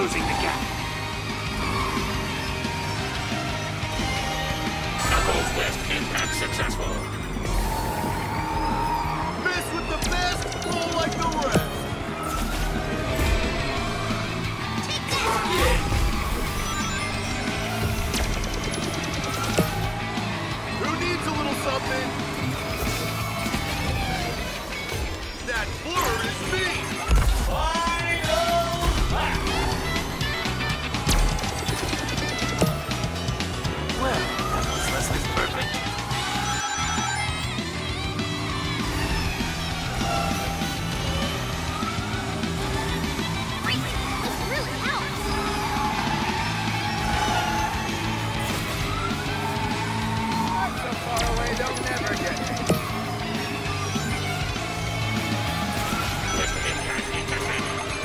closing the gap. Knuckles West impact successful. Miss with the best, roll like the rest. Who needs a little something? That blur is me! Well, that was less than perfect. This really helps. So far away, they'll never get me. West impact detected.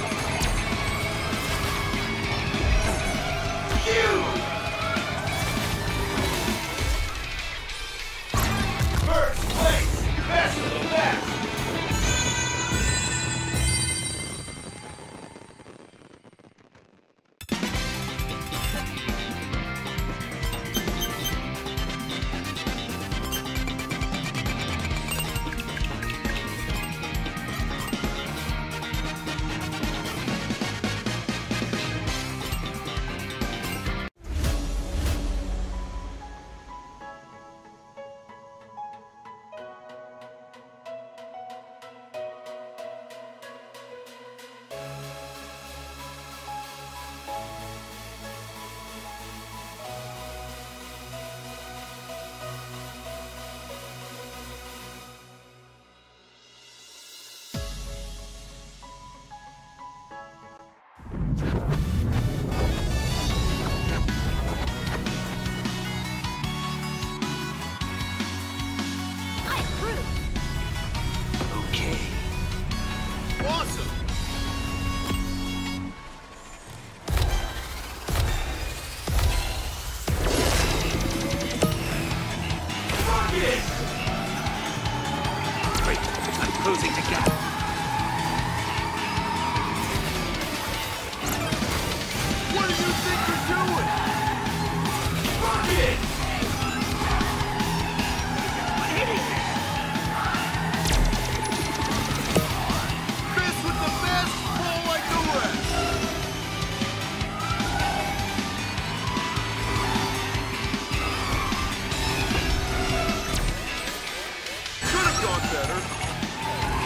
First place! Best of the best! I approve. Okay. Awesome! Great. I'm closing the gap. What do you think you're doing? Rocket! Miss with the best, roll like the rest. Could have gone better.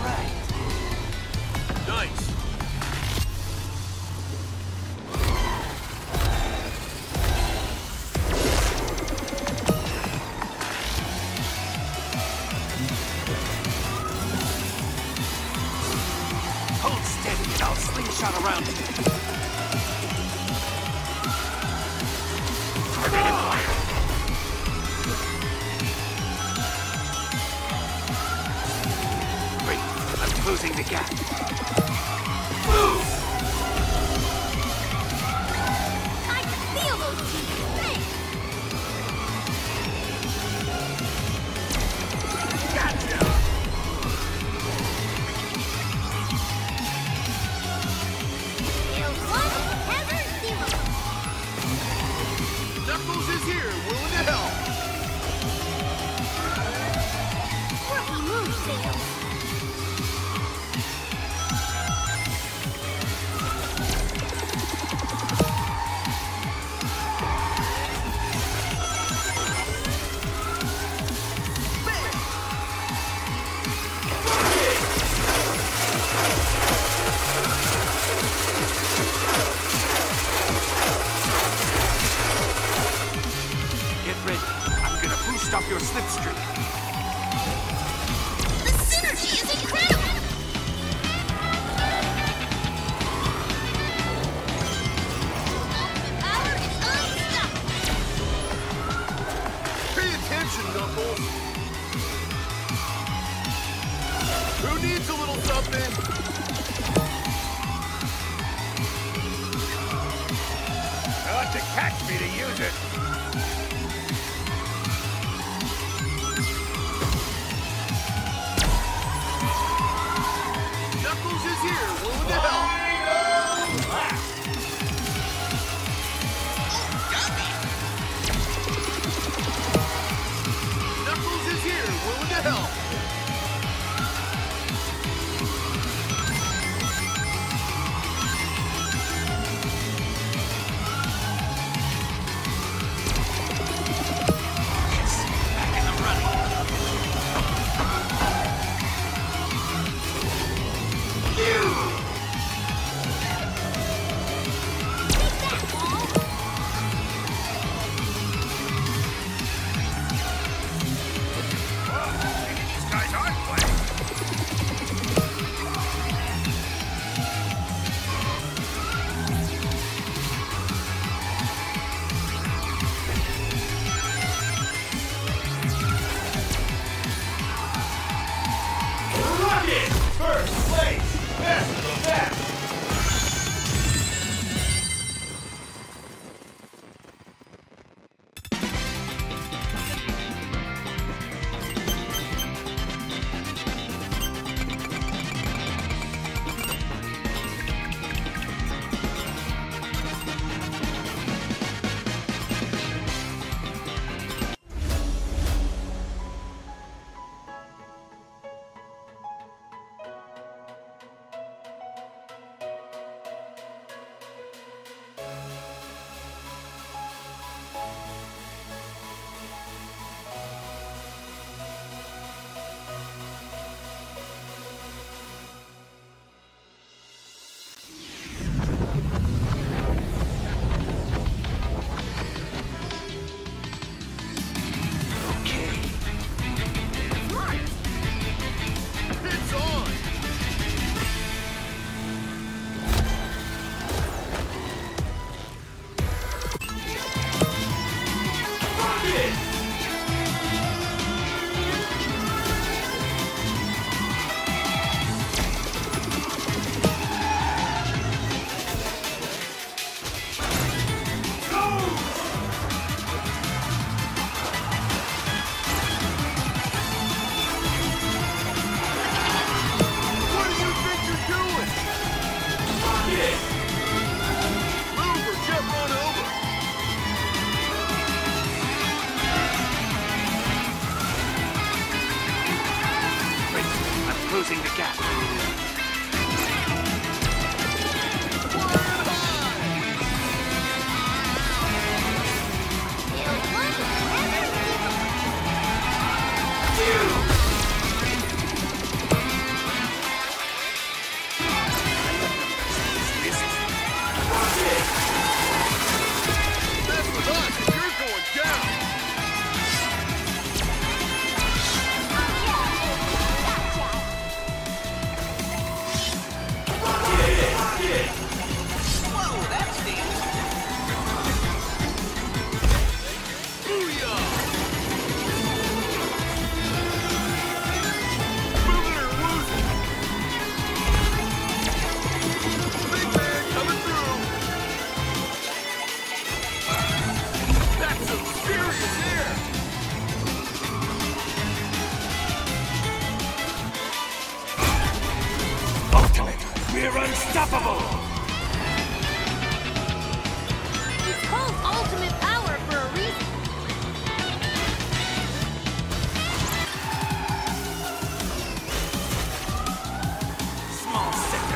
right. Nice. Hold steady and I'll slingshot around you. Great. I'm closing the gap. Move! I can feel those teeth. Thanks. Gotcha. Tails 1, Heather 0. Knuckles is here, willing to help. Rookie move, Tails. Get ready. I'm gonna boost up your slipstream. The synergy is incredible! Ultimate power is unstoppable! Pay attention, Knuckles. Who needs a little something? Not to catch me to use it. Knuckles is here, willing to help. Knuckles is here, willing to help. Back in the running. Take that, Ball! These guys aren't playing. Rocket! First place! Best of the best! Okay. It's on! Rocket! What do you think you're doing? Rocket! Move or get run over! Great. I'm closing the gap. Flying high! Tails 1, Heather 0. We're unstoppable! It's called ultimate power for a reason. Small sector.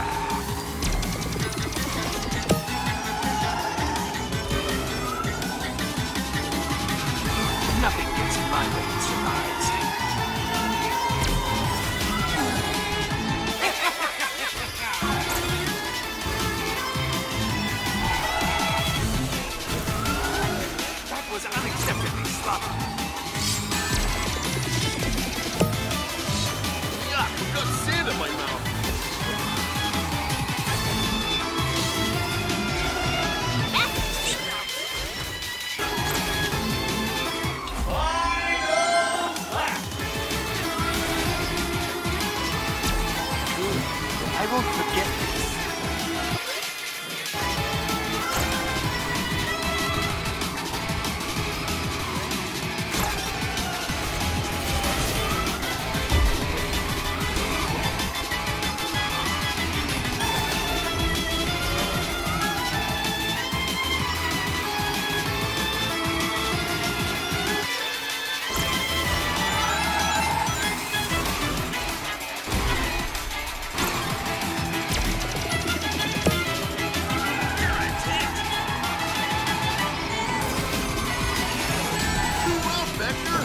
Nothing gets in my way tonight. That was unacceptably sloppy. Yuck, I've got sand in my mouth. I won't forget this. Too well, Vector.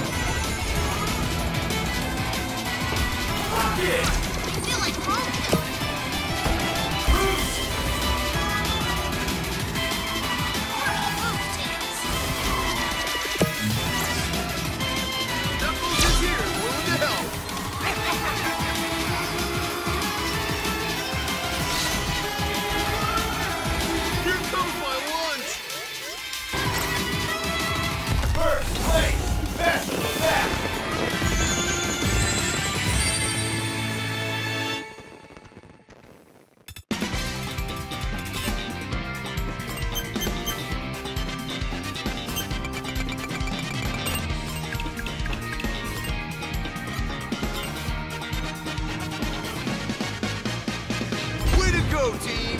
I feel like home. Knuckles is here, willing to help. Here comes my lunch. First place! Best of the best! Way to go, team.